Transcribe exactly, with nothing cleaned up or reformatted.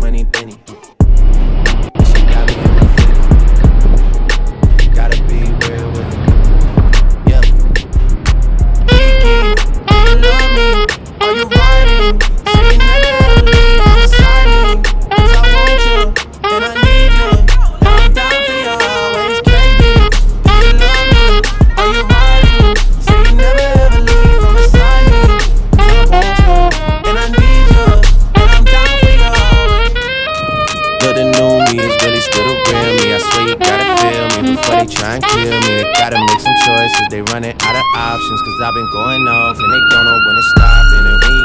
money, Benny. She got me in my feelings. Gotta be real with it. Yeah. Kiki, you love me? Are you riding? Say you never ever leave from beside me. 'Cause I want you, and I need you, and I'm down for you always, K B. Do you love me? Are you riding? Say you never ever leave from beside me. 'Cause I want you, and I need you, and I'm down for you always. Look, the new me is really still the real me. I swear you gotta feel me before they try and kill me. They gotta make some choices, they running out of options. 'Cause I've been going off and they don't know when to stop. And when